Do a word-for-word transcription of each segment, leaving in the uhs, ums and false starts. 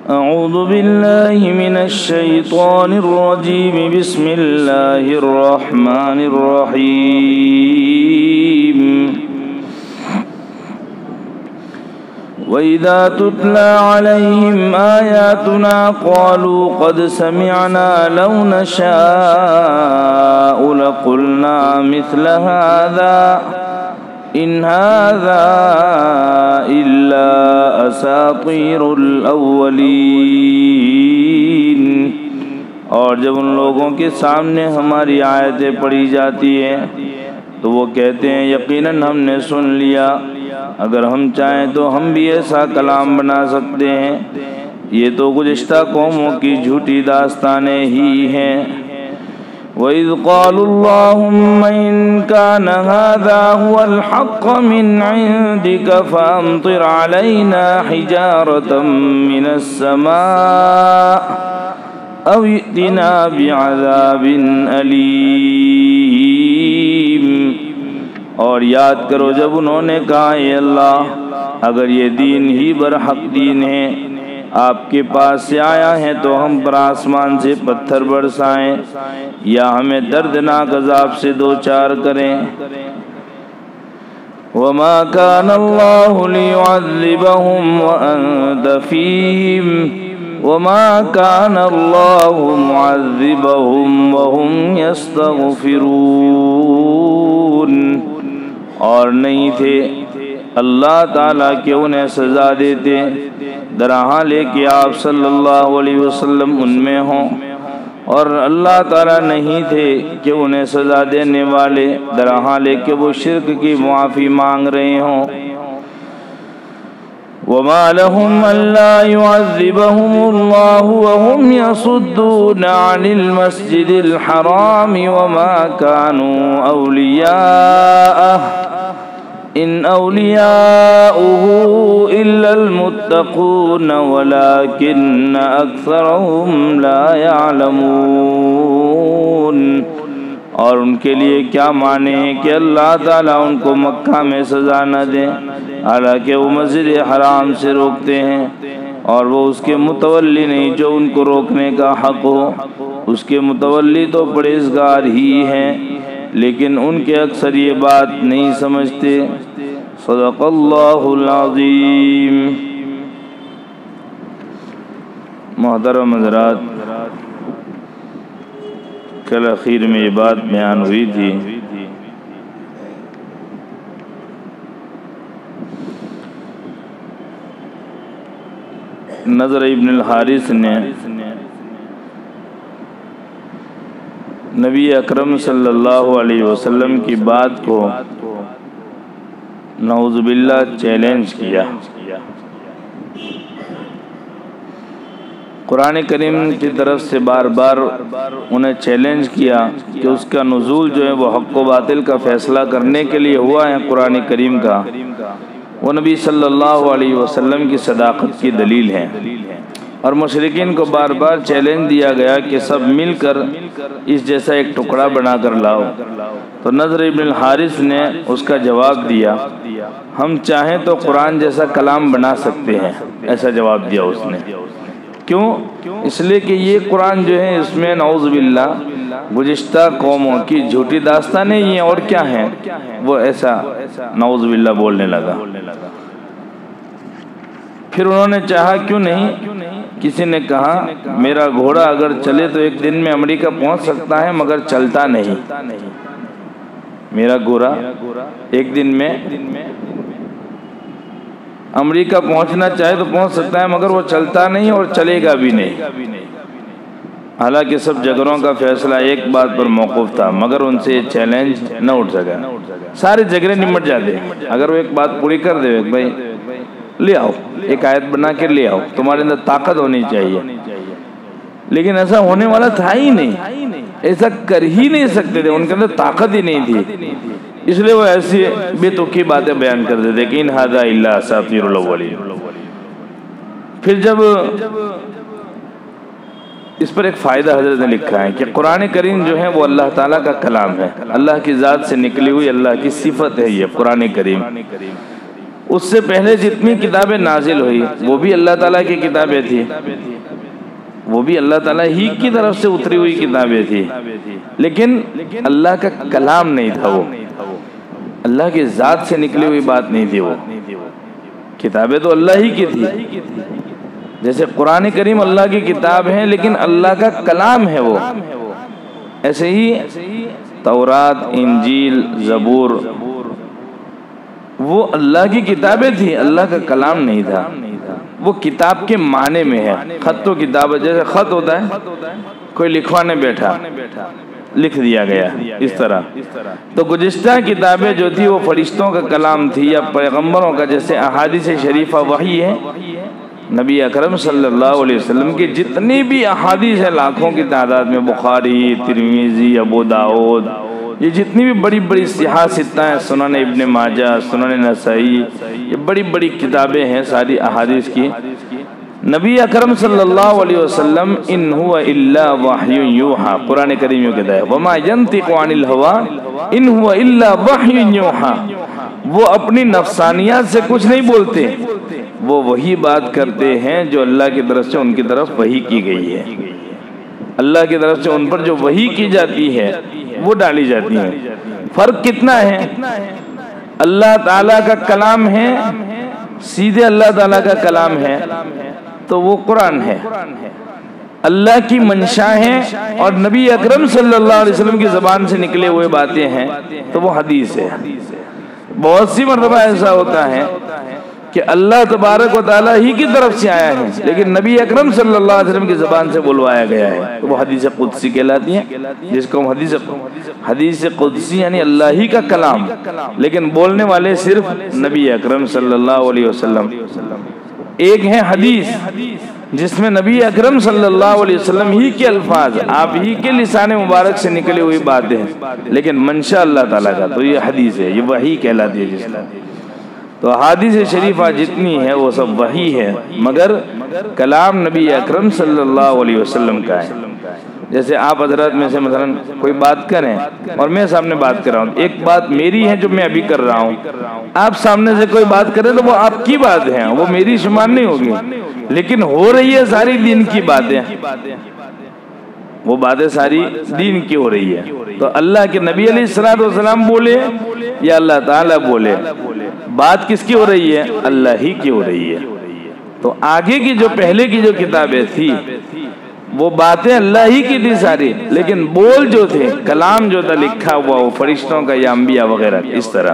अऊज़ु बिल्लाहि मिनश शैतानिर रजीम बिस्मिल्लाहिर रहमानिर रहीम। वइज़ा तुतला अलैहिम आयातुना क़ालू क़द समिअना लौ नशाअु लक़ुलना मिस्ल हाज़ा इन हाज़ा इल्ला असातीरुल अव्वलीन। और जब उन लोगों के सामने हमारी आयतें पढ़ी जाती हैं तो वो कहते हैं यकीनन हमने सुन लिया, अगर हम चाहें तो हम भी ऐसा कलाम बना सकते हैं। ये तो गुज़िश्ता कौमों की झूठी दास्तानें ही हैं। वइज़ क़ालुल्लाहुम्मा इन कान हाज़ा हुवल हक़्क़ मिन इंदिक फ़अम्तिर अलैना हिजारतम मिनस समाअ अव इतिना बिअज़ाबिन अलीम। और याद करो जब उन्होंने कहा, ए अल्लाह, अगर ये दीन ही बरहक दीन है, आपके पास से आया है तो हम पर आसमान से पत्थर बरसाएं या हमें दर्दनाक अज़ाब से दो चार करें। वमा कान अल्लाहु लियुअज़्ज़िबहुम व अंत फ़ीहिम वमा कान अल्लाहु मुअज़्ज़िबहुम व हुम यस्तग़फ़िरून। और नहीं थे अल्लाह ताला के उन्हें सज़ा देते दरहा लेके आप सल्लल्लाहु अलैहि वसल्लम उनमें हों, और अल्लाह ताला नहीं थे कि उन्हें सज़ा देने वाले दरहा लेके वो शिर्क की मुआफ़ी मांग रहे हों। वमा लहुम अल्ला युअज़्ज़िबहुमुल्लाहु व हुम यसुद्दूना अनिल मस्जिदिल हराम वमा कानू औलियाअह इन औलियाउहु इल्लल मुत्तक़ून वलाकिन्न अक्सरहुम ला यअलमून। और उनके लिए क्या माने हैं कि अल्लाह ताला उनको मक्का में सज़ा न दें, हालांकि वो मस्जिद हराम से रोकते हैं और वो उसके मुतवल्ली नहीं जो उनको रोकने का हक़ हो। उसके मुतवल्ली तो परहेज़गार ही हैं, लेकिन उनके अक्सर ये बात नहीं समझते। सदक़ल्लाहुल अज़ीम। मोहतरम हज़रात, कल आखिर में ये बात बयान हुई थी नज़र इब्नुल हारिस ने नबी अकरम सल्लल्लाहु अलैहि वसल्लम की बात को नऊज़ुबिल्लाह चैलेंज किया। कुरान करीम की तरफ से बार बार उन्हें चैलेंज किया कि उसका नुज़ूल जो है वो हक़ व बातिल का फ़ैसला करने के लिए हुआ है। कुरान करीम का वो नबी सल्लल्लाहु अलैहि वसल्लम की सदाक़त की दलील है। और मुशरिकीन को बार बार चैलेंज दिया गया कि सब मिलकर इस जैसा एक टुकड़ा बनाकर लाओ। तो नज़र इब्नुल हारिस ने उसका जवाब दिया, हम चाहें तो कुरान जैसा कलाम बना सकते हैं। ऐसा जवाब दिया उसने। क्यों? इसलिए कि ये कुरान जो है इसमें नऊज़ुबिल्लाह गुज़िश्ता कौमों की झूठी दास्तानें ही हैं, और क्या हैं। वो ऐसा नऊज़ुबिल्लाह बोलने लगा। फिर उन्होंने चाहा क्यों नहीं, किसी ने कहा मेरा घोड़ा अगर चले तो एक दिन में अमेरिका पहुंच सकता है मगर चलता नहीं। मेरा घोड़ा एक दिन में अमेरिका पहुंचना चाहे तो पहुंच सकता है मगर वो चलता नहीं और चलेगा भी नहीं। हालांकि सब जगरों का फैसला एक बात पर मौकूफ था, मगर उनसे चैलेंज न उठ सका। सारे जगरें निमट जाते अगर वो एक बात पूरी कर दे, भाई ले आओ, एक आयत बना के ले आओ, तुम्हारे अंदर ताकत होनी चाहिए। लेकिन ऐसा होने वाला था ही नहीं, ऐसा कर ही नहीं सकते थे, उनके अंदर ताकत ही नहीं थी। इसलिए वो ऐसी बेतुकी बातें बयान कर देते कि इन हाज़ा इल्ला असातीरुल अव्वलीन। फिर जब इस पर एक फ़ायदा हज़रत ने लिखा है कि कुरान करीम जो है वो अल्लाह ताला का कलाम है, अल्लाह की ज़ात से निकली हुई अल्लाह की सिफत है ये कुरान करीम। उससे पहले जितनी किताबें नाजिल हुई वो भी अल्लाह ताला की किताबें थी, वो भी अल्लाह ताला ही की तरफ से उतरी हुई किताबें थी, लेकिन अल्लाह का कलाम नहीं था, वो अल्लाह की ज़ात से निकली हुई बात नहीं थी। वो किताबें तो अल्लाह ही की थी, जैसे कुरान करीम अल्लाह की किताब है लेकिन अल्लाह का कलाम है वो। ऐसे ही तौरात, इंजील, ज़बूर वो अल्लाह की किताबें थी, अल्लाह का कलाम नहीं था। वो किताब के माने में है। खत तो किताब है, जैसे खत होता है कोई लिखवाने बैठा लिख दिया गया इस तरह। तो गुज़िश्ता किताबें जो थी वो फरिश्तों का कलाम थी या पैगम्बरों का, जैसे अहादीस शरीफा वही है। नबी अकरम सल्लल्लाहु अलैहि वसल्लम की जितनी भी अहादीस है लाखों की तादाद में, बुखारी, तिरमिज़ी, अबू दाऊद, ये जितनी भी बड़ी बड़ी सिहा सित्ता हैं, सुनन इब्ने माजा, सुनन नसाई, ये बड़ी बड़ी किताबें हैं सारी अहादीस की। नबी अकरम सल्लल्लाहु अलैहि वसल्लम इन हुवा इल्ला वह्युन यूहा, कुरान करीम में कहता है वमा यंतिकु अनिल हवा इन हुवा इल्ला वह्युन यूहा। वो अपनी नफसानियात से कुछ नहीं बोलते, वो वही बात करते हैं जो अल्लाह की तरफ से उनकी तरफ वही की गई है। अल्लाह की तरफ से उन पर जो वही की जाती है वो डाली जाती है। फर्क कितना है? अल्लाह ताला का कलाम है, सीधे अल्लाह ताला का कलाम है तो वो कुरान है, अल्लाह की मंशा है और नबी अकरम सल्लल्लाहु अलैहि वसल्लम की ज़बान से निकले हुए बातें हैं तो वो हदीस है। बहुत सी मर्तबा ऐसा होता है कि अल्लाह तबारक व तआला ही की तरफ से आया है लेकिन नबी अकरम सल्लल्लाहु अलैहि वसल्लम की ज़बान से बुलवाया गया है तो वो हदीस कुदसी कहलाती है, जिसको हम हदीस हदीस कुदसी यानी अल्लाह ही का कलाम, लेकिन बोलने वाले सिर्फ नबी अकरम सल्लल्लाहु अलैहि वसल्लम। एक है हदीस जिसमें नबी अकरम सल्लल्लाहु अलैहि वसल्लम ही के अल्फाज, आप ही के लिसाने मुबारक से निकली हुई बातें हैं लेकिन मंशा अल्लाह ताला का, तो ये हदीस है, ये वही कहलाती है जिसमें। तो हदीस शरीफा जितनी है वो सब वही है, मगर कलाम नबी अकरम सल्लल्लाहु अलैहि वसल्लम का है। जैसे आप हजरत में से मसलन कोई बात करें और मैं सामने बात कर रहा हूँ, एक बात मेरी है जो मैं अभी कर रहा हूँ, आप सामने से कोई बात करें तो वो आपकी बात है, वो मेरी शुमार नहीं होगी, लेकिन हो रही है सारी दीन की बातें, वो बातें सारी दीन की हो रही है। तो अल्लाह के नबी अलैहिस्सलातु वस्सलाम बोले या अल्लाह ताला बोले, बात किसकी हो रही है? अल्लाह ही की हो रही है। तो आगे की जो पहले की जो किताबें थी वो बातें अल्लाह ही की थी सारी, लेकिन बोल जो थे, कलाम जो था लिखा हुआ वो फरिश्तों का या अंबिया वगैरह इस तरह।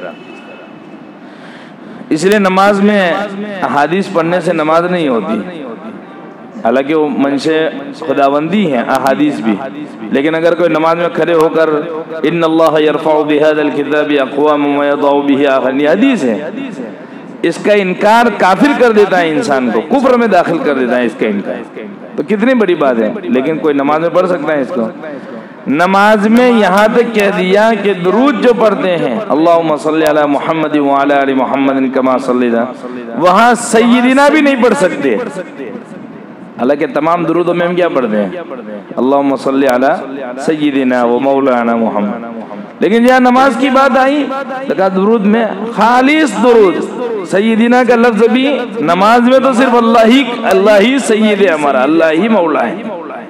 इसलिए नमाज में अहादीस पढ़ने से नमाज नहीं होती, हालांकि वो मंशे खुदाबंदी हैं अहादीस भी, लेकिन अगर कोई नमाज में खड़े होकर इन्नल्लाह यरफ़उ बिहाज़ल किताबि अक़वामन व यदउ बिही आख़रीन, हदीस है, इसका इनकार काफिर कर देता है, इंसान को कुफ्र में दाखिल कर देता है इसका इनकार। तो कितनी बड़ी बात है, लेकिन कोई नमाज में पढ़ सकता है इसको? नमाज में यहाँ तक कह दिया कि दुरूद जो पढ़ते हैं अल्लाहुम्मा सल्ली अला मुहम्मद व अला आलि मुहम्मद कमा सल्लैता, वहाँ सय्यिदिना भी नहीं पढ़ सकते, हालांकि तमाम दुरूदों में हम क्या पढ़ते हैं? अल्लाहुम्मा सल्ली अला सय्यिदिना व मौलाना मुहम्मद। लेकिन जहाँ नमाज की बात आई तो कहा दुरूद में खालिस दुरूद, सय्यिदिना का लफ्ज भी नमाज में तो सिर्फ अल्लाह ही अल्लाह ही सय्यिद है, हमारा अल्लाह ही मौला है,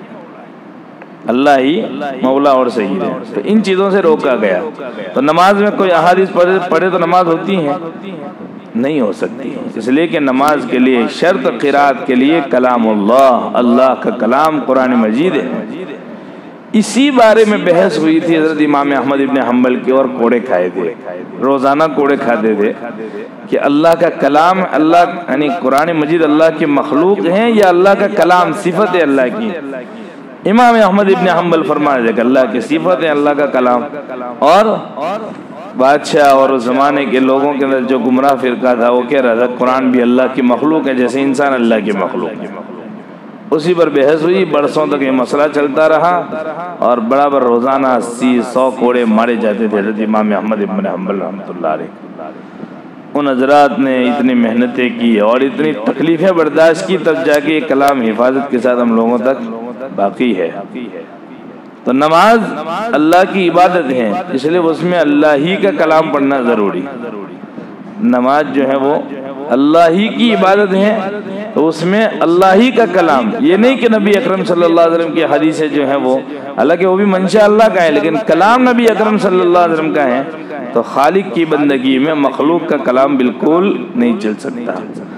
अल्लाह ही मौला और सय्यिद है। तो इन चीज़ों से रोका गया। तो नमाज में कोई अहादीस पढ़े पढ़े तो नमाज होती है? नहीं हो सकती, इसलिए कि नमाज के लिए शर्त क़िराअत के लिए कलामुल्लाह, अल्लाह का कलाम कुरान मजीद है। इसी बारे में बहस हुई थी हज़रत इमाम अहमद इब्न हम्बल की, और कोड़े खाए थे, रोज़ाना कोड़े खाते थे कि अल्लाह का कलाम, अल्लाह यानी कुरान मजीद अल्लाह की मखलूक है या अल्लाह का कलाम सिफत है अल्लाह की? इमाम अहमद इब्न हम्बल फरमाते थे कि अल्लाह की सिफत है, अल्लाह का कलाम। और बादशाह और उस ज़माने के लोगों के अंदर जो गुमराह फिरका था वो कह रहा था कुरान भी अल्लाह की मखलूक है जैसे इंसान अल्लाह की मखलूक है। उसी पर बहस हुई, बरसों तक ये मसला चलता रहा और बराबर रोज़ाना अस्सी सौ कोड़े मारे जाते थे हज़रत इमाम अहमद इब्न हम्बल रहमतुल्लाह अलैह। उन हजरात ने इतनी मेहनतें की और इतनी तकलीफ़ें बर्दाश्त की, तब जाके कलाम हिफाजत के साथ हम लोगों तक बाकी है। तो नमाज अल्लाह की इबादत है, इसलिए उसमें अल्लाह ही का कलाम पढ़ना ज़रूरी। नमाज जो है वो अल्लाह ही की इबादत है, तो उसमें अल्लाह ही का कलाम, ये नहीं कि नबी अकरम सल्लल्लाहु अलैहि वसल्लम की हदीसें जो है वो, हालांकि वो भी मंशा अल्लाह का है, लेकिन कलाम नबी अकरम सल्लल्लाहु अलैहि वसल्लम का है, तो खालिक की बंदगी में मखलूक का कलाम बिल्कुल नहीं चल सकता।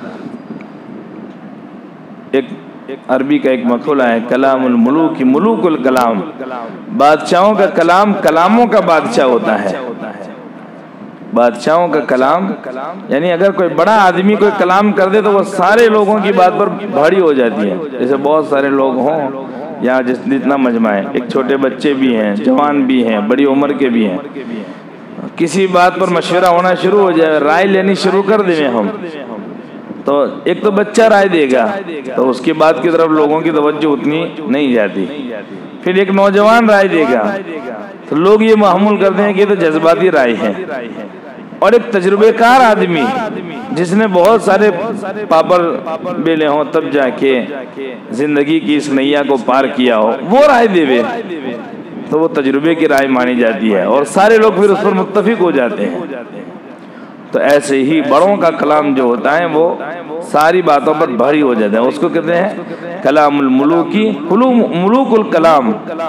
एक अरबी का एक मक़ूला है, कलामुल मुलूक मुलूकुल कलाम, बादशाहों का कलाम कलामों का बादशाह होता है। बादशाहों का कलाम यानी अगर कोई बड़ा आदमी कोई कलाम कर दे तो वो सारे लोगों की बात पर भारी हो जाती है। जैसे बहुत सारे लोग हों यहाँ जिस जितना मजमा है, एक छोटे बच्चे भी हैं, जवान भी हैं, बड़ी उम्र के भी हैं, किसी बात पर मशवरा होना शुरू हो जाए, राय लेनी शुरू कर दें हम, तो एक तो बच्चा राय देगा तो उसकी बात की तरफ लोगों की तवज्जो उतनी नहीं जाती। फिर एक नौजवान राय देगा तो लोग ये महमूल करते हैं कि ये तो जज्बाती राय है। और एक तजुर्बेकार आदमी जिसने बहुत सारे पापड़ बेले हों तब जाके जिंदगी की इस नैया को पार किया हो, वो राय देवे तो वो तजुर्बे की राय मानी जाती है और सारे लोग फिर उस पर मुत्तफिक हो जाते हैं। तो ऐसे ही बड़ों का कलाम जो होता है वो सारी बातों पर भारी हो जाता है, उसको कहते हैं कलामुल मुलूकी मुलूकुल कलाम।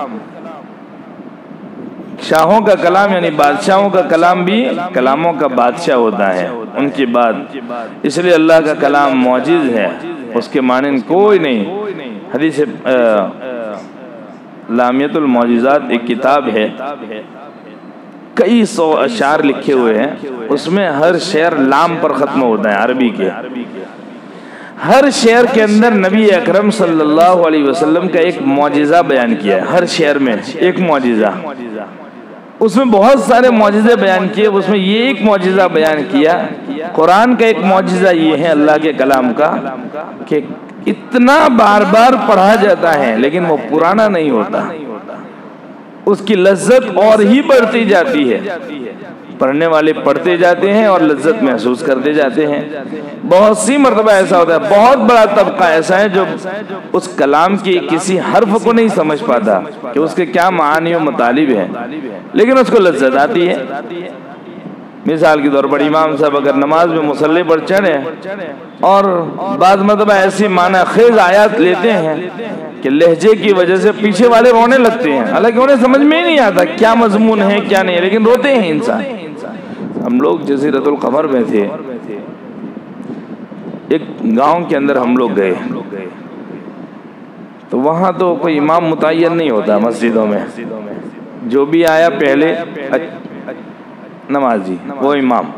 शाहों का कलाम यानी बादशाहों का कलाम भी कलामों का बादशाह होता है, उनकी बात। इसलिए अल्लाह का कलाम मौजिज़ है, उसके मानिंद कोई नहीं। हदीस लामियतुल मौजिज़ात एक किताब है, कई सौ अशार लिखे हुए हैं, उसमें हर शेर लाम पर ख़त्म होता है। अरबी के हर शेर के अंदर नबी अकरम सल्लल्लाहु अलैहि वसल्लम का एक मौजिज़ा बयान किया है। हर शेर में एक मौजिज़ा, उसमें बहुत सारे मौजिज़े बयान किए, उसमें ये एक मौजिज़ा बयान किया। कुरान का एक मौजिज़ा ये है अल्लाह के कलाम का कि इतना बार बार पढ़ा जाता है लेकिन वो पुराना नहीं होता, उसकी लज्जत और ही बढ़ती जाती है। पढ़ने वाले पढ़ते जाते हैं और लज्जत महसूस करते जाते हैं। बहुत सी मर्तबा ऐसा होता है, बहुत बड़ा तबका ऐसा है जो उस कलाम की किसी हर्फ को नहीं समझ पाता कि उसके क्या मानी और मतालिब है, लेकिन उसको लज्जत आती है। मिसाल के तौर पर इमाम साहब अगर नमाज में मुसल्ले पर चढ़े और बाद मरतबा ऐसी माना खेज आयात लेते हैं कि लहजे की वजह से पीछे वाले रोने लगते हैं, हालांकि उन्हें समझ में ही नहीं आता क्या मजमून है क्या नहीं, लेकिन रोते हैं इंसान। हम लोग जज़ीरतुल क़मर में थे, एक गांव के अंदर हम लोग गए, तो वहाँ तो कोई इमाम मुतय्यन नहीं होता मस्जिदों में, जो भी आया पहले नमाजी वो इमाम,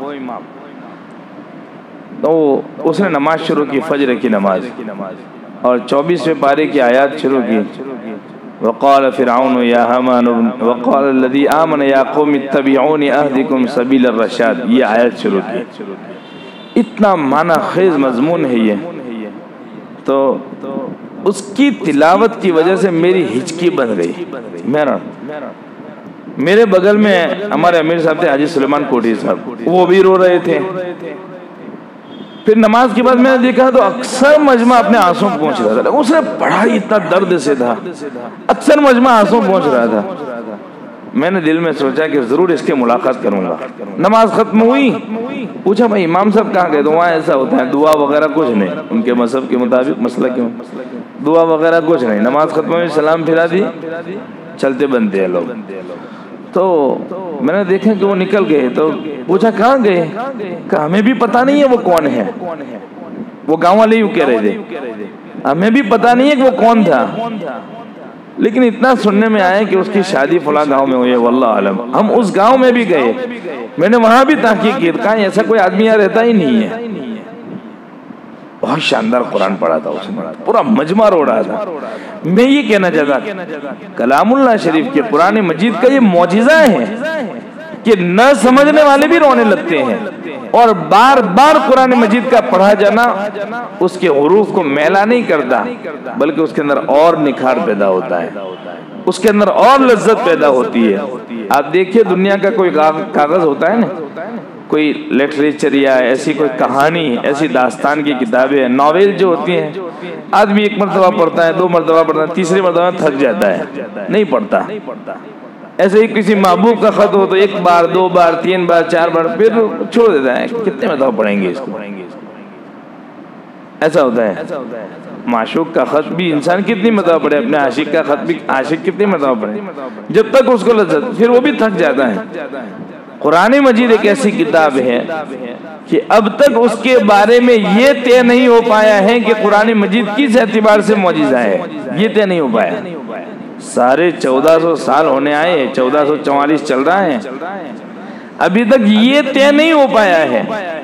तो उसने नमाज शुरू की, फजर की नमाज, और चौबीसवें पारे की आयत शुरू की। वक़ाल फ़िरऔन या हामान वक़ाल लज़ी आमन या कौम इत्तबिऊनी अहदिकुम सबील रशाद, ये आयत शुरू की। इतना माना खेज मजमून है ये, तो उसकी तिलावत की वजह से मेरी हिचकी बन गई। मेरा मेरे बगल में हमारे अमीर साहब थे हाजी सुलेमान कोठी साहब, वो भी रो रहे थे। फिर नमाज के बाद मैंने देखा तो अक्सर मजमा अपने आंसू पहुंच रहा था, उसने पढ़ा इतना दर्द से था, अक्सर मजमा आंसू पहुंच रहा था। मैंने दिल में सोचा कि जरूर इसके मुलाकात करूंगा। नमाज खत्म हुई, पूछा भाई इमाम साहब कहाँ गए? तो वहाँ ऐसा होता है दुआ वगैरह कुछ नहीं, उनके मजहब के मुताबिक मसला क्यों, दुआ वगैरह कुछ नहीं। नमाज खत्म हुई, सलाम फिरा दी, चलते बनते हैं लोग। तो मैंने देखा कि वो निकल गए, तो पूछा कहाँ गए? कहा हमें भी पता नहीं है वो कौन है। वो गांव वाले यूँ कह रहे थे, हमें भी पता नहीं है कि वो कौन था, लेकिन इतना सुनने में आया कि उसकी शादी फला गांव में हुई है, वल्लाह आलम। हम उस गांव में भी गए, मैंने वहां भी तहकीक की, कहा ऐसा कोई आदमी यहाँ रहता ही नहीं है। बहुत शानदार कुरान पढ़ा था उसने, पूरा मजमा रो रहा था। मैं ये कहना चाहता कलामुल्लाह शरीफ के कुरान मजीद का ये मौजिज़ा है कि न समझने वाले भी रोने लगते हैं, और बार बार कुरान मजीद का पढ़ा जाना उसके हुरूफ को मैला नहीं करता, बल्कि उसके अंदर और निखार पैदा होता है, उसके अंदर और लज्जत पैदा होती है। आप देखिए दुनिया का कोई कागज होता है ना, कोई लिटरेचर या ऐसी कोई कहानी, ऐसी दास्तान की किताबें, नॉवेल जो होती हैं, आदमी एक मरतबा पढ़ता है, दो मरतबा पढ़ता है, तीसरी मरतबा थक जाता है, नहीं पढ़ता। ऐसे ही किसी महबूब का खत हो तो एक बार, दो बार, तीन बार, चार बार, फिर छोड़ देता है, कितने मरतबा पढ़ेंगे इसको, ऐसा होता है। माशूक का खत भी इंसान कितनी मरतबा पढ़े, अपने आशिक का खत भी आशिक कितनी मरतबा पढ़े, जब तक उसको लज्जत, फिर वो भी थक जाता है। कुरान मजीद एक ऐसी किताब है कि अब तक उसके बारे में ये तय नहीं हो पाया है कि कुरान मजीद किस एतबार से मौजिज़ा है, ये तय नहीं हो पाया। सारे चौदह सौ साल होने आए, चौदह सौ चौवालीस चल रहा है, अभी तक ये तय नहीं हो पाया है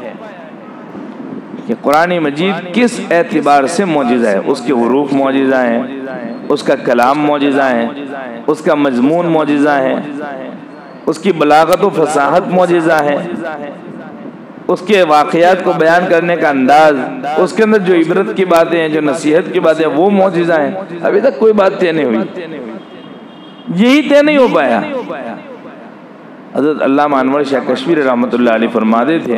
कि कुरान मजीद किस एतबार से मौजिज़ा है। उसके हुरूफ मौजिज़ा है, उसका कलाम मौजिज़ा है, उसका मजमून मौजिज़ा है, उसकी बलागत व फसाहत मौजिज़ा है, उसके वाक़यात को बयान करने का अंदाज, उसके अंदर जो इबरत की बातें हैं, जो नसीहत की बातें हैं, वो मौजिज़ा हैं। अभी तक कोई बात तय नहीं हुई, यही तय नहीं हो पाया। हज़रत अल्लामा अनवर शाह कश्मीरी रहमतुल्लाह अलैह फरमाते थे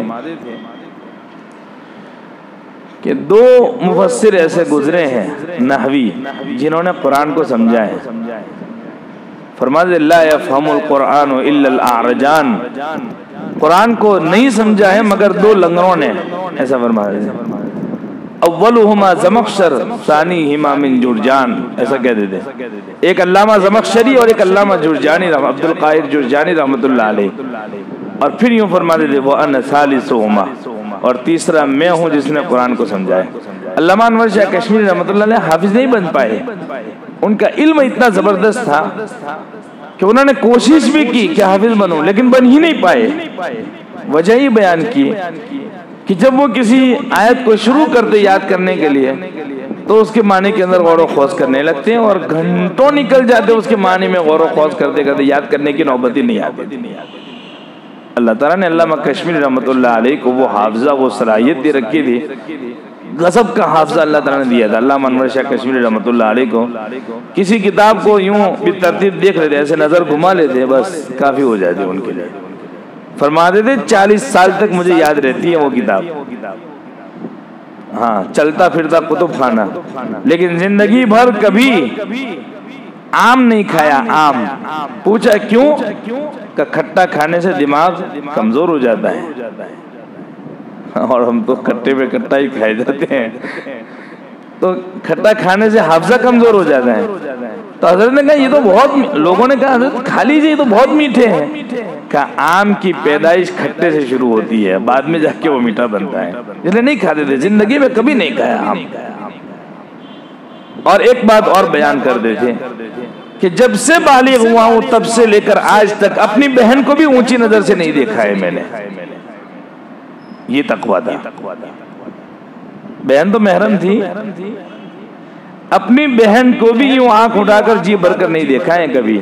कि दो मुफस्सिर ऐसे गुजरे हैं नहवी, जिन्होंने कुरान को समझा है। फरमाते ला यफ़हमुल कुरान इल्लल आरजान, कुरान को नहीं समझा है मगर दो लंगरों ने, ऐसा फरमाते थे। अव्वलुहुमा ज़मख़शर सानीहिमा मिन जुरजान, ऐसा कहते थे। एक अल्लामा ज़मख़शरी और एक अल्लामा जुरजानी, अब्दुल क़ाहिर जुरजानी रहमतुल्लाह अलैह। और फिर यूँ फरमाते थे वो अन सालिसुहुमा, और तीसरा मैं हूँ जिसने कुरान को समझा है। अल्लामा अनवर शाह कश्मीरी रहमतुल्लाह अलैह हाफिज नहीं बन पाए, उनका इल्म इतना जबरदस्त था कि उन्होंने कोशिश भी की कि हाफिज बनूं, लेकिन बन ही नहीं पाए। वजह ही बयान की कि जब वो किसी आयत को शुरू करते याद करने के लिए तो उसके मानी के अंदर गौर व खौज करने लगते हैं और घंटों निकल जाते उसके मानी में गौर व खौज करते करते, याद करने की नौबत ही नहीं आती। अल्लाह ताला ने अल्लामा कश्मीरी रहमतुल्लाह अलैह को वो हाफजा, वो सलाहियत दे रखी थी, गज़ब का हाफजा अल्लाह ताला ने दिया था। अल्लामा अनवर शाह कश्मीरी रहमतुल्लाह अलैह को किसी किताब को यूं भी तरतीब देख लेते, ऐसे नज़र घुमा लेते, बस काफ़ी हो जाती उनके लिए। फरमाते थे चालीस साल तक मुझे याद रहती है वो किताब। हाँ, चलता फिरता कुतुब खाना, लेकिन जिंदगी भर कभी आम नहीं खाया। आम पूछा क्यों? का खट्टा खाने से दिमाग कमजोर हो जाता है और हम तो खट्टे पे खट्टा ही खाए जाते हैं, तो खट्टा खाने से हाफजा कमजोर हो जाता है। तो हजरत ने कहा ये तो बहुत, लोगों ने कहा हजरत खा लीजिए, ये तो बहुत मीठे हैं। कहा आम की पैदाइश खट्टे से शुरू होती है, बाद में जाके वो मीठा बनता है, इसलिए नहीं खाते थे, जिंदगी में कभी नहीं खाया आम। और एक बात और बयान कर देते कि जब से बालिग हुआ हूं तब से लेकर आज तक अपनी बहन को भी ऊंची नजर से नहीं देखा है मैंने। ये तकवा था। बहन तो महरम थी, अपनी बहन को भी यूं आंख उठाकर जी भरकर नहीं देखा है कभी।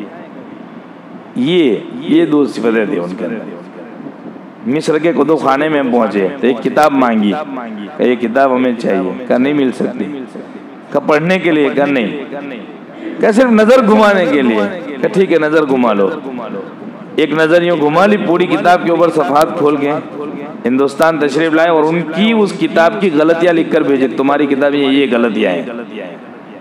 ये ये दो सिफतें थी उनके अंदर। मिस्र के कुतुब खाने में पहुंचे तो एक किताब मांगी, ये किताब हमें चाहिए, का नहीं मिल सकती। का पढ़ने के लिए, का नहीं, क्या सिर्फ नजर घुमाने के लिए, क्या ठीक है नजर घुमा लो। एक नजर यूं घुमा ली, पूरी किताब के ऊपर सफात खोल के हिंदुस्तान तशरीफ लाए और उनकी उस किताब की गलतियां लिखकर भेजे, तुम्हारी किताब में ये गलतियां हैं।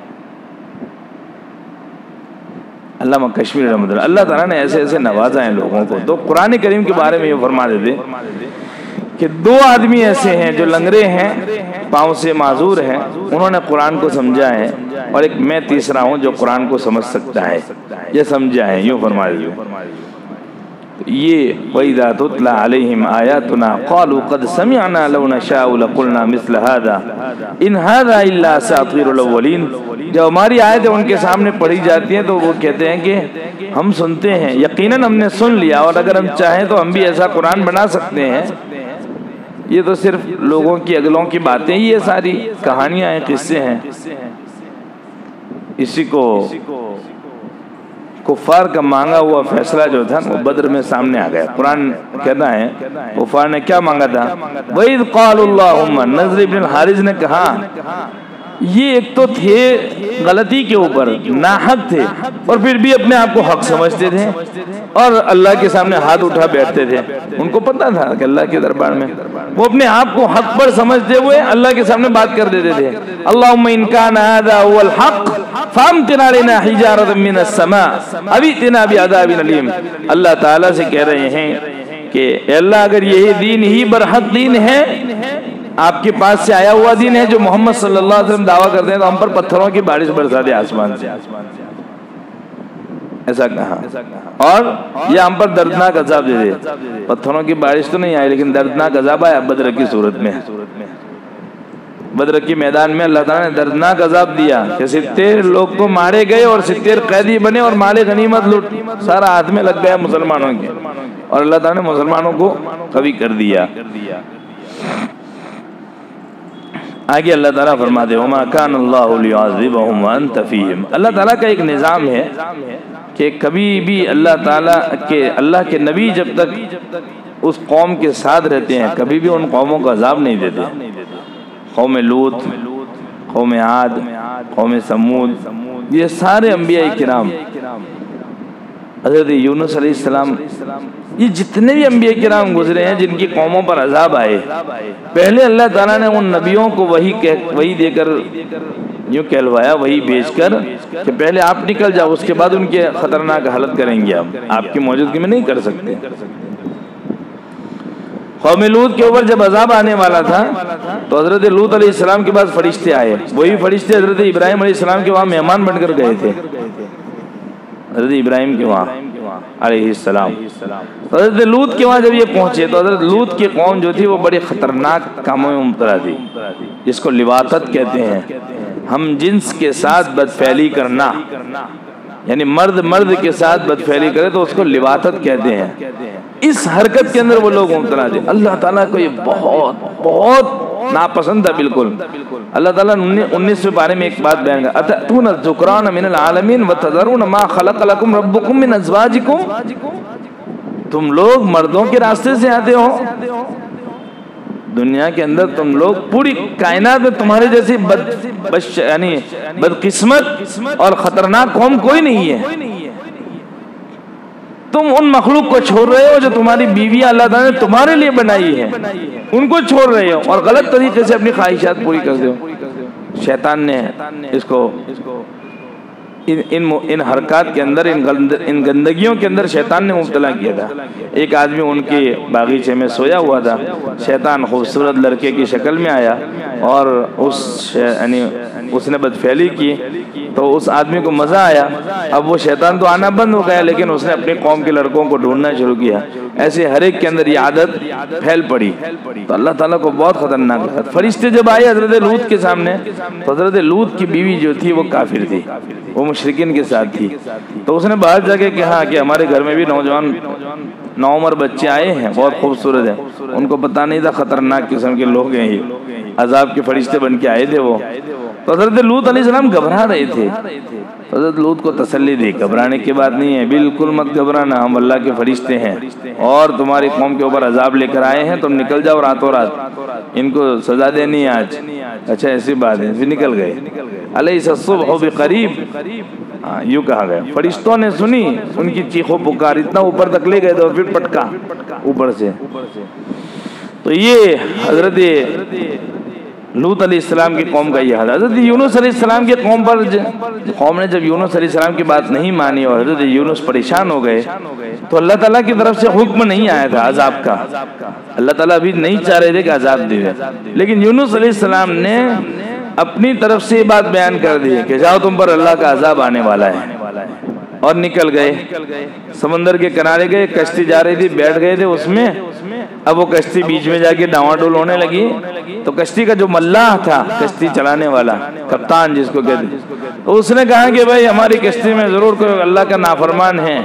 अल्लामा कश्मीरी रहमतुल्लाह, अल्लाह ताला ने ऐसे ऐसे नवाजा है लोगों को। तो कुरान करीम के बारे में ये फरमा देते कि दो आदमी ऐसे हैं जो लंगड़े हैं, पाँव से माजूर हैं, उन्होंने कुरान को समझा है, और एक मैं तीसरा हूँ जो कुरान को समझ सकता है, ये समझा है। यूँ फरमा दीजिए ये वइज़ा तुतला अलैहिम आयातुना क़ालू क़द समिअना लौ नशाअ लक़ुलना मिस्ल हाज़ा इन हाज़ा इल्ला असातीरुल अव्वलीन। जब हमारी आयतें उनके सामने पढ़ी जाती हैं तो वो कहते हैं कि हम सुनते हैं, यकीनन हमने सुन लिया, और अगर हम चाहें तो हम भी ऐसा कुरान बना सकते हैं। ये तो सिर्फ लोगों की अगलों की बातें ही, ये सारी कहानियां हैं, किस्से हैं। इसी को कुफार का मांगा हुआ फैसला जो था वो बद्र में सामने आ गया। कुरान कहता है कुफार ने क्या मांगा था, वइज़ क़ालुल्लाहुम्मा, नज़र इब्न हारिस ने कहा ये एक तो थे गलती के ऊपर, नाहक थे, और फिर भी अपने आप को हक समझते थे और अल्लाह के सामने हाथ उठा बैठते थे। उनको पता था कि अल्लाह के दरबार में वो अपने आप को हक पर समझते हुए अल्लाह के सामने बात कर देते थे, अल्लाहुम्मा इन काना हाज़ा हुवल हक़ फ़अम्तिर अलैना हिजारतम मिनस समा अविअ्तिना बिअज़ाबिन अलीम। अल्लाह ताला से कह रहे हैं कि अल्लाह अगर यही दीन ही बरहक दीन है, आपके पास से आया हुआ दीन है जो मोहम्मद सल्लल्लाहु अलैहि वसल्लम दावा करते हैं, तो हम पर पत्थरों की बारिश बरसा दे आसमान से, ऐसा कहा। और या हम पर दर्दनाक अजाब दे दे। पत्थरों की बारिश तो नहीं आई, लेकिन दर्दनाक अजाब आया बदर की सूरत में। बदर के मैदान में अल्लाह ताला ने दर्दनाक अजाब दिया कि सित्तेर लोग को मारे गए और सित्तेर कैदी बने और माले गनीमत लूट सारा हाथ में लग गया मुसलमानों के, और अल्लाह ताला ने मुसलमानों को कभी कर दिया। आगे अल्लाह ताला फरमाते हैं वमा कान अल्लाहु लियुअज़्ज़िबहुम व अंत फ़ीहिम। अल्लाह ताला का एक निज़ाम है कि कभी भी अल्लाह ताला के अल्लाह के नबी जब तक उस कौम के साथ रहते हैं कभी भी उन कौमों को अज़ाब नहीं देते। कौम लूत, कौम आद, कौम समूद, ये सारे अंबिया किराम, हज़रत यूनुस अलैहिस्सलाम, ये जितने भी अंबिया किराम गुजरे हैं जिनकी कौमों पर अजाब आए, पहले अल्लाह ताला ने उन नबियों को वही कह वही देकर यूँ कहलवाया, वही भेजकर कि पहले आप निकल जाओ, उसके बाद उनकी खतरनाक हालत करेंगे, आप आपकी मौजूदगी में नहीं कर सकते। कौम लूत के ऊपर जब अजाब आने वाला था तो हज़रत लूत अलैहिस्सलाम के पास फरिश्ते आए, वही फरिश्ते हज़रत इब्राहिम अलैहिस्सलाम के वहाँ मेहमान बनकर गए थे, हज़रत इब्राहिम के वहाँ अलैहिस्सलाम। तो हज़रत लूत के वहाँ जब ये पहुँचे तो हज़रत लूत की कौम जो थी वो बड़ी ख़तरनाक कामों में मुब्तला थी, जिसको लिवातत कहते हैं। हम जिन्स के साथ बदफैली करना, यानी मर्द मर्द के साथ बदफैली करे तो उसको लिवातत कहते हैं। इस हरकत के अंदर वो लोग मुब्तला थे। अल्लाह ताला को ये बहुत बहुत नापसंद था बिल्कुल। अल्लाह ताला ने उन्नीसवें पारे में एक बात बयान किया, अतअतूना ज़ुक्रान मिनल आलमीन व तज़रूना मा खलक़ लकुम रब्बुकुम मिन अज़वाजिकुम। तुम लोग मर्दों के रास्ते से आते हो, दुनिया के अंदर तुम लोग पूरी कायनात में तुम्हारे जैसी बद बश यानी बदकिस्मत और खतरनाक कौम कोई नहीं है। तुम उन मखलूक को छोड़ रहे हो जो तुम्हारी बीवियां अल्लाह ताला ने तुम्हारे लिए बनाई है, उनको छोड़ रहे हो और गलत तरीके से अपनी ख्वाहिशात पूरी कर दो। शैतान ने इसको इन इन इन हरकत के अंदर, इन गंद, इन गंदगियों के अंदर शैतान ने मुब्तला किया था। एक आदमी उनके बागीचे में सोया हुआ था, शैतान खूबसूरत लड़के की शक्ल में आया और उस यानी उसने बदफैली की, तो उस आदमी को मज़ा आया। अब वो शैतान तो आना बंद हो गया, लेकिन उसने अपने कौम के लड़कों को ढूंढना शुरू किया। ऐसे हर एक के अंदर ये आदत फैल पड़ी, तो अल्लाह ताला को बहुत खतरनाक लगा। फरिश्ते जब आए हज़रत लूत के सामने, तो हज़रत लूत की बीवी जो थी वो काफिर थी, वो मुशरिकीन के साथ थी। तो उसने बाहर जाके कहा कि हमारे घर में भी नौजवान नौमर बच्चे आए हैं, बहुत खूबसूरत हैं। उनको पता नहीं था खतरनाक किस्म के लोग हैं, ये अजाब के फरिश्ते बन के आए थे वो। तो हज़रत लूत अलैहिस्सलाम घबरा रहे थे, तो हज़रत लूत को तसल्ली दी, घबराने की बात नहीं है, बिल्कुल मत घबराना, हम अल्लाह के फरिश्ते हैं और तुम्हारी कौम के ऊपर अजाब लेकर आए हैं, तुम निकल जाओ रातों रात, इनको सजा देनी है आज। अच्छा ऐसी बात है, फिर निकल गए। अलैसा सुब्ह बिक़रीब, हाँ यूँ कहा गया। फरिश्तों ने सुनी उनकी चीखों पुकार, इतना ऊपर तक ले गए तो फिर पटका ऊपर से। तो ये हज़रत लूत अलैहिस्सलाम की कौम का ये हाल। हज़रत यूनुस अलैहिस्सलाम की कौम पर कौम ने जब यूनुस अलैहिस्सलाम की बात नहीं मानी और हज़रत यूनुस परेशान हो गए, तो अल्लाह ताला की तरफ से हुक्म नहीं आया था अजाब का। अल्लाह ताला अभी नहीं चाह रहे थे कि अजाब दे, लेकिन यूनुस अलैहिस्सलाम ने अपनी तरफ से बात बयान कर दी कि जाओ तुम पर अल्लाह का अजाब आने वाला है, और निकल गए। समंदर के किनारे गए, कश्ती जा रही थी, बैठ गए थे उसमें। अब वो कश्ती बीच में जाके डावाडोल होने लगी, तो कश्ती का जो मल्लाह था, कश्ती चलाने वाला कप्तान जिसको कहते, तो उसने कहा कि भाई हमारी कश्ती में जरूर कोई अल्लाह का नाफरमान है।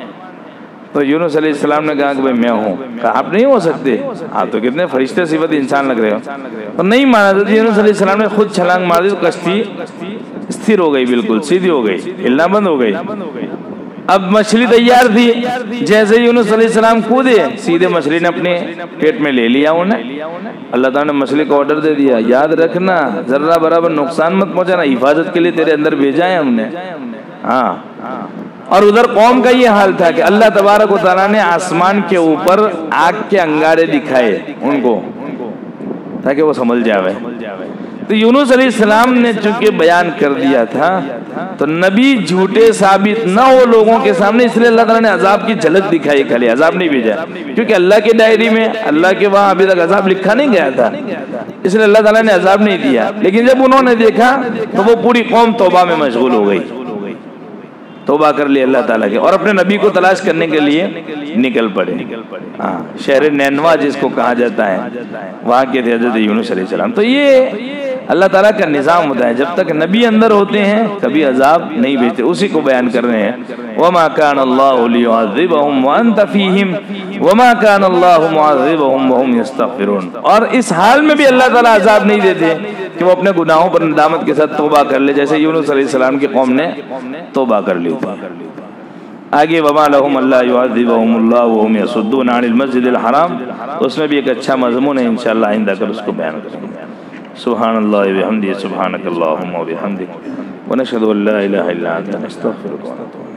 तो यूनुस अलैहिस्सलाम ने कहा कि भाई मैं हूँ। कहा आप नहीं हो सकते, आप तो कितने फरिश्ते सिफत इंसान लग रहे हो। तो नहीं माना, तो यूनुस अलैहिस्सलाम ने खुद छलांग मार दी, तो कश्ती स्थिर हो गई, बिल्कुल सीधी हो गई, हिलना बंद हो गई। अब मछली तैयार थी, जैसे ही यूनुस अलैहिस्सलाम कूदे सीधे मछली ने अपने पेट में ले लिया उन्हें। अल्लाह ताला ने मछली को ऑर्डर दे दिया, याद रखना जर्रा बराबर नुकसान मत पहुंचाना, हिफाजत के लिए तेरे अंदर भेजा है हमने। हाँ, और उधर कौम का ये हाल था कि अल्लाह तबारक व तआला ने आसमान के ऊपर आग के अंगारे दिखाए उनको ताकि वो समझ जावे। तो यूनुस अलैहिस्सलाम ने चूंकि बयान कर दिया था तो नबी झूठे साबित न हो लोगों के सामने, इसलिए अल्लाह ताला ने अजाब की झलक दिखाई, खाली अजाब नहीं भेजा, क्योंकि अल्लाह की डायरी में, अल्लाह के वहां अभी तक अजाब लिखा नहीं गया था, इसलिए अल्लाह ताला ने अजाब नहीं दिया। लेकिन जब उन्होंने देखा तो वो पूरी कौम तौबा में मशगूल हो गई, तौबा कर ली अल्लाह ताला के, और अपने नबी को तलाश करने के लिए निकल पड़े। हाँ, शहर नैनवा जिसको कहा जाता है, वहाँ के थे हज़रत यूनुस अलैहिस्सलाम। तो ये अल्लाह ताला का निज़ाम होता है, जब तक नबी अंदर होते हैं कभी अजाब नहीं भेजते, उसी को बयान कर रहे हैं। वमा कान अल्लाहु लियुअज़्ज़िबहुम व अंत फ़ीहिम वमा कान अल्लाहु मुअज़्ज़िबहुम व हुम यस्तग़फ़िरून। और इस हाल में भी अल्लाह ताला अजाब नहीं देते कि वो अपने गुनाहों पर नदामत के साथ तौबा कर ले, जैसे यूनुस अलैहिस्सलाम की कौम ने तौबा कर ली। आगे वमा लहुम अल्ला युअज़्ज़िबहुमुल्लाहु व हुम यसुद्दून अनिल मस्जिदिल हराम, उसमें भी एक अच्छा मज़मून है, इंशाअल्लाह आइंदा कर उसको बयान करेंगे। सुब्हानल्लाहि व बिहम्दिही सुब्हानकल्लाहुम्मा व बिहम्दिक व नशहदु अल्ला इलाहा इल्ला अंता नस्तगफिरुका व नतूबु।